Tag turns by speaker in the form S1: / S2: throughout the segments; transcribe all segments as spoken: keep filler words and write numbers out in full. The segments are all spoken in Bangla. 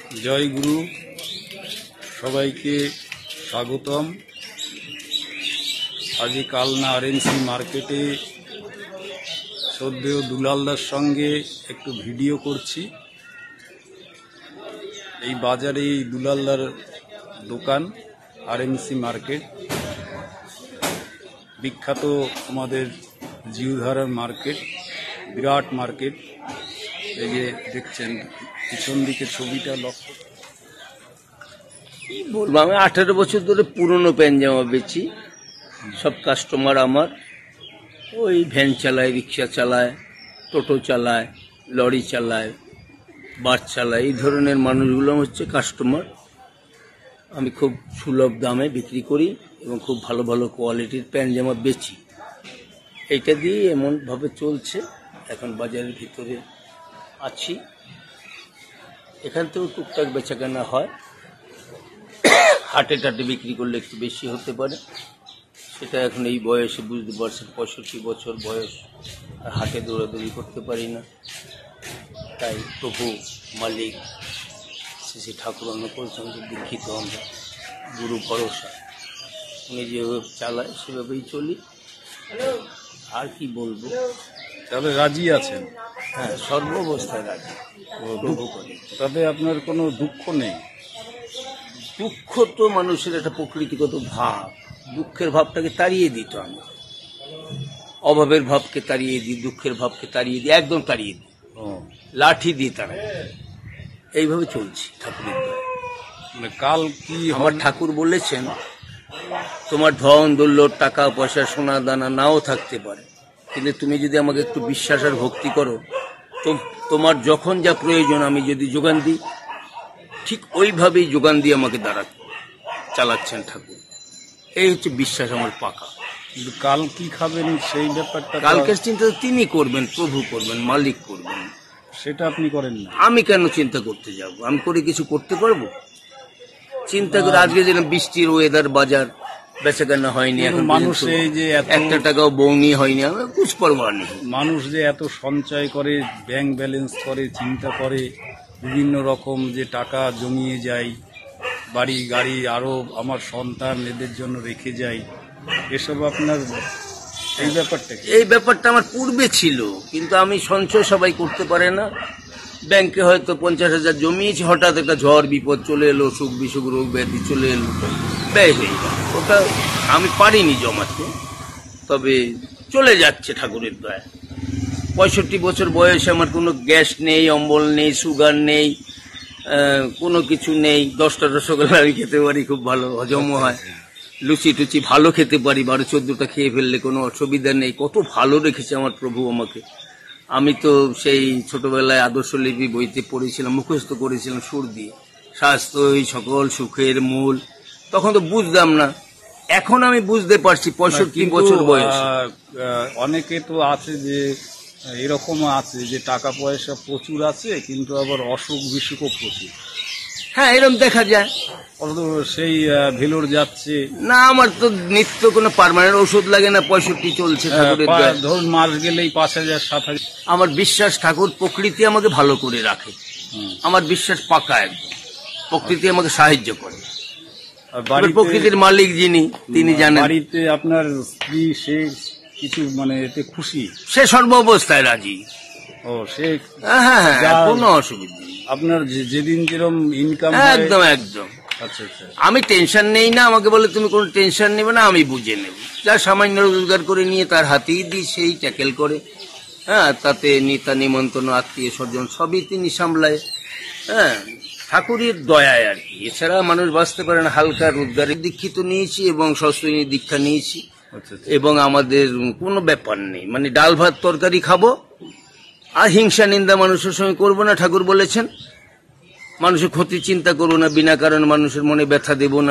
S1: জয় গুরু, সবাইকে স্বাগতম। আজি কালনা আরএনসি মার্কেটে শ্রদ্ধেয় দুলালদার সঙ্গে একটু ভিডিও করছি। এই বাজারে এই দুলালদার দোকান আরএনসি মার্কেট, বিখ্যাত আমাদের জিউধারার মার্কেট, বিরাট মার্কেট। এই যে দেখছেন পিছন দিকে ছবিটা লক্ষ্য।
S2: বলবো, আমি আঠারো বছর ধরে পুরনো প্যান্ট-জামা বেচি। সব কাস্টমার আমার ওই ভ্যান চালায়, রিক্সা চালায়, টোটো চালায়, লরি চালায়, বাস চালায়, এই ধরনের মানুষগুলো হচ্ছে কাস্টমার। আমি খুব সুলভ দামে বিক্রি করি এবং খুব ভালো ভালো কোয়ালিটির প্যান্ট-জামা বেচি। এইটা দিয়ে এমনভাবে চলছে। এখন বাজারের ভিতরে আছি, এখান থেকেও টুকটাক বেচাকেনা হয়। হাটে টাটে বিক্রি করলে একটু বেশি হতে পারে, সেটা এখন এই বয়সে বুঝতে পারছেন। পঁয়ষট্টি বছর বয়স, আর হাটে দৌড়াদৌড়ি করতে পারি না। তাই প্রভু মালিক শ্রী শ্রী ঠাকুর অন্নপূর্ণচন্দ্র দীক্ষিত আমরা, গুরু ভরসা, উনি যেভাবে চালায় সেভাবেই চলি। আর কি বলবো,
S1: তবে রাজি আছেন?
S2: হ্যাঁ, সর্ব অবস্থায় রাজি। প্রভু করে,
S1: তবে আপনার কোনো দুঃখ নেই?
S2: দুঃখ তো মানুষের একটা প্রকৃতিগত ভাব, দুঃখের ভাবটাকে তাড়িয়ে দিত। আমি অভাবের ভাবকে তাড়িয়ে দিই, দুঃখের ভাবকে তাড়িয়ে দিই, একদম তাড়িয়ে দিই, লাঠি দিয়ে তারা। এইভাবে চলছি ঠাকুরের দয়ায়।
S1: মানে কাল কি
S2: আমার ঠাকুর বলেছেন, তোমার ধন দৌলত, টাকা পয়সা, সোনা দানা নাও থাকতে পারে, কিন্তু তুমি যদি আমাকে একটু বিশ্বাস আর ভক্তি করো, তো তোমার যখন যা প্রয়োজন আমি যদি যোগান দিই, ঠিক ওইভাবেই যোগান দিয়ে আমাকে দাঁড়া চালাচ্ছেন ঠাকুর। এই হচ্ছে বিশ্বাস আমার পাকা।
S1: কিন্তু কাল কি খাবেন সেই ব্যাপারটা?
S2: কালকের চিন্তা তিনি করবেন, প্রভু করবেন, মালিক করবেন,
S1: সেটা আপনি করেন না।
S2: আমি কেন চিন্তা করতে যাব? আমি করে কিছু করতে পারবো? চিন্তা করে আজকে যেন বৃষ্টির ওয়েদার, বাজার বেচাকেনা হয়নি, এখন
S1: মানুষ এই যে
S2: একটা টাকাও বৌনি হয়নি, আমি বুঝ পারবো না।
S1: মানুষ যে এত সঞ্চয় করে, ব্যাংক ব্যালেন্স করে, চিন্তা করে, বিভিন্ন রকম যে টাকা জমিয়ে যায়, বাড়ি গাড়ি, আরো আমার সন্তান এদের জন্য রেখে যায়, এসব আপনার এই ব্যাপারটা?
S2: এই ব্যাপারটা আমার পূর্বে ছিল, কিন্তু আমি সঞ্চয় সবাই করতে পারে না। ব্যাংকে হয়তো পঞ্চাশ হাজার জমিয়েছি, হঠাৎ একটা ঝড় বিপদ চলে এলো, সুখ বিসুখ, রোগ ব্যাধি চলে এলো, ব্যয় হয়ে গেল। ওটা আমি পারিনি জমাতে, তবে চলে যাচ্ছে ঠাকুরের দয়ায়। পঁয়ষট্টি বছর বয়সে আমার কোনো গ্যাস নেই, অম্বল নেই, সুগার নেই, কোনো কিছু নেই। দশটা রসগোল্লা আমি খেতে পারি, খুব ভালো হজমও হয়। লুচি টুচি ভালো খেতে পারি, বারো চোদ্দটা খেয়ে ফেললে কোনো অসুবিধা নেই। কত ভালো রেখেছে আমার প্রভু আমাকে। আমি তো সেই ছোটবেলায় আদর্শ লিপি বইতে পড়েছিলাম, মুখস্থ করেছিলাম সুর দিয়ে, স্বাস্থ্যই সকল সুখের মূল। তখন তো বুঝতাম না, এখন আমি বুঝতে পারছি পঁয়ষট্টি বছর বয়স।
S1: অনেকে তো আছে যে এরকম আছে যে টাকা পয়সা প্রচুর আছে, কিন্তু আবার অসুখ বিসুখও প্রচুর।
S2: হ্যাঁ, এরকম দেখা যায়।
S1: সেই ভেলোর যাচ্ছে
S2: না, আমার তো নিত্য কোনো পার্মানেন্ট ওষুধ লাগে না, পঁয়ষট্টি চলছে।
S1: ধরুন মাস গেলেই পাঁচ হাজার সাত হাজার।
S2: আমার বিশ্বাস ঠাকুর প্রকৃতি আমাকে ভালো করে রাখে, আমার বিশ্বাস পাকা একদম। প্রকৃতি আমাকে সাহায্য করে। প্রকৃতির মালিক যিনি, তিনি জানেন।
S1: বাড়িতে আপনার স্ত্রী, সে কিছু মানে এতে খুশি?
S2: সে সর্ব অবস্থায় রাজি।
S1: ও, সে
S2: হ্যাঁ হ্যাঁ, কোনো অসুবিধা নেই।
S1: আপনার যেদিন যেরকম ইনকাম?
S2: একদম একদম।
S1: আচ্ছা আচ্ছা।
S2: আমি টেনশন নেই না, আমাকে বলে তুমি কোনো টেনশন নেবে না, আমি বুঝে নেব। যা সামান্য রোজগার করে নিয়ে তার হাতেই দিই, সেই ট্যাকেল করে। হ্যাঁ, তাতে নিতা নিমন্ত্রণ, আত্মীয় স্বজন সবই তিনি সামলায়। হ্যাঁ, ঠাকুরের দয়ায় আর কি। এছাড়া মানুষ বাঁচতে পারে না। হালকা রোজগারের দীক্ষিত নিয়েছি এবং সস্ত্রী দীক্ষা নিয়েছি, এবং আমাদের কোনো ব্যাপার নেই। মানে ডাল ভাত তরকারি খাবো, আর হিংসা নিন্দা মানুষের সঙ্গে করবো না। ঠাকুর বলেছেন মানুষের ক্ষতি চিন্তা করবো না, বিনা কারণে মানুষের মনে ব্যথা দেব না।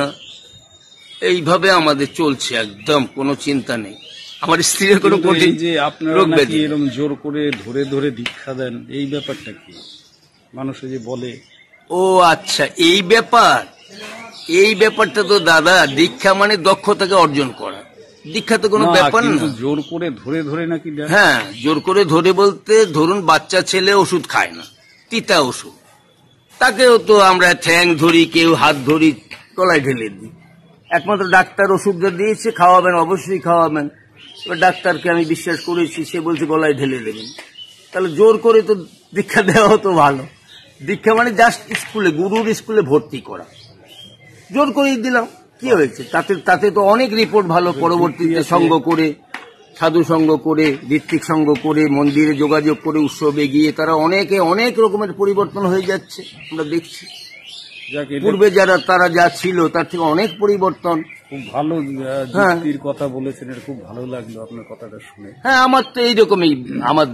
S2: এইভাবে আমাদের চলছে, একদম কোনো চিন্তা নেই। আমার স্ত্রীর কোনো কঠিন
S1: যে আপনারা নাকি এরকম জোর করে ধরে ধরে দীক্ষা দেন, এই ব্যাপারটা কি? মানুষে যে বলে।
S2: ও আচ্ছা, এই ব্যাপার। এই ব্যাপারটা তো দাদা, দীক্ষা মানে দক্ষতাকে অর্জন করা। দীক্ষা তো কোনো ব্যাপার না।
S1: জোর করে ধরে ধরে নাকি?
S2: হ্যাঁ, জোর করে ধরে বলতে ধরুন বাচ্চা ছেলে ওষুধ খায় না, তিতা ওষুধ, তাকেও তো আমরা ঠ্যাং ধরি, কেউ হাত ধরি, গলায় ঢেলে দিই। একমাত্র ডাক্তার ওষুধটা দিয়েছে, খাওয়াবেন, অবশ্যই খাওয়াবেন। এবার ডাক্তারকে আমি বিশ্বাস করেছি, সে বলছে গলায় ঢেলে দেবেন। তাহলে জোর করে তো দীক্ষা দেওয়া হতো ভালো। দীক্ষা মানে জাস্ট স্কুলে, গুরুর স্কুলে ভর্তি করা, জোর করেই দিলাম। কি হয়েছে তাতে? তাতে তো অনেক রিপোর্ট ভালো। পরবর্তীতে সঙ্গ করে, সাধু সঙ্গ করে, ঋত্বিক সঙ্গ করে, মন্দিরে যোগাযোগ করে, উৎসবে গিয়ে তারা অনেকে অনেক রকমের পরিবর্তন হয়ে যাচ্ছে, আমরা দেখছি।
S1: যাক, এটা
S2: পূর্বে যারা তারা যা ছিল তার থেকে অনেক পরিবর্তন।
S1: খুব ভালো আহ, যুক্তির কথা বলেছেন, এটা খুব ভালো লাগলো আপনার কথাটা শুনে।
S2: হ্যাঁ, আমার তো এইরকমই। আমার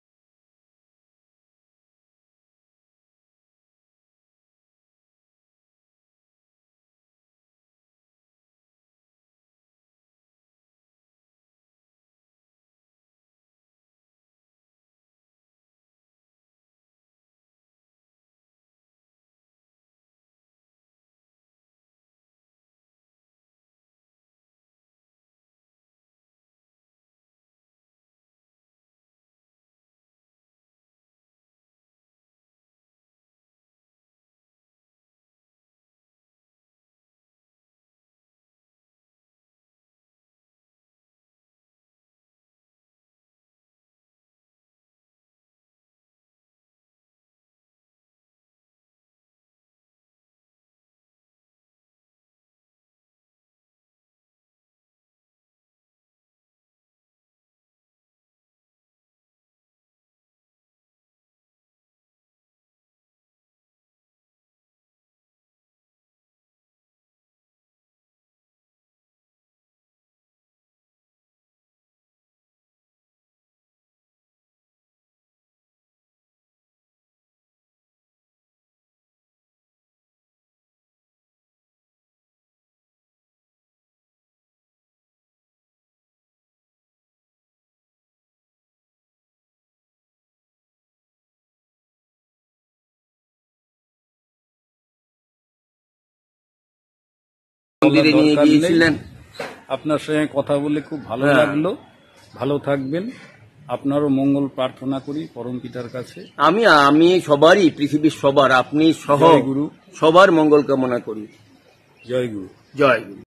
S2: মন্দিরে নিয়ে
S1: দরকার নেই।
S2: গিয়েছিলেন।
S1: আপনার সঙ্গে কথা বলে খুব ভালো
S2: হ্যাঁ।
S1: লাগলো। ভালো থাকবেন। আপনারও মঙ্গল প্রার্থনা করি পরম পিতার কাছে।
S2: আমি আমি সবারই, পৃথিবীর সবার, আপনি সহ
S1: জয় গুরু।
S2: সবার মঙ্গল কামনা করি।
S1: জয় গুরু।
S2: জয় গুরু।